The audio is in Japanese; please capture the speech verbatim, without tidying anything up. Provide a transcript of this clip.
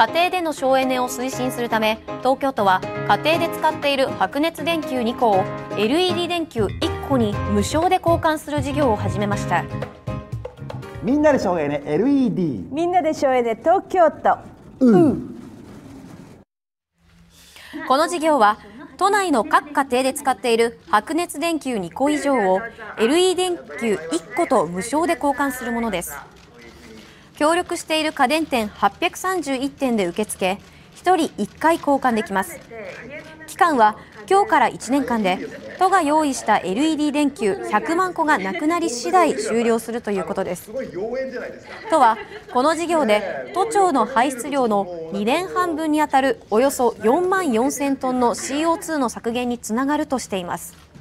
家庭での省エネを推進するため、東京都は家庭で使っている白熱電球にこを エルイーディー 電球いっこに無償で交換する事業を始めました。 みんなで省エネ エルイーディー、 みんなで省エネ東京都、 ううこの事業は都内の各家庭で使っている白熱電球にこ以上を エルイーディー 電球いっこと無償で交換するものです。協力している家電店はっぴゃくさんじゅういってんで受け付け、ひとりいっかい交換できます。期間は今日からいちねんかんで、都が用意した エルイーディー 電球ひゃくまんこがなくなり次第終了するということです。都はこの事業で都庁の排出量のにねんはんぶんにあたるおよそよんまんよんせんトンの シーオーツー の削減につながるとしています。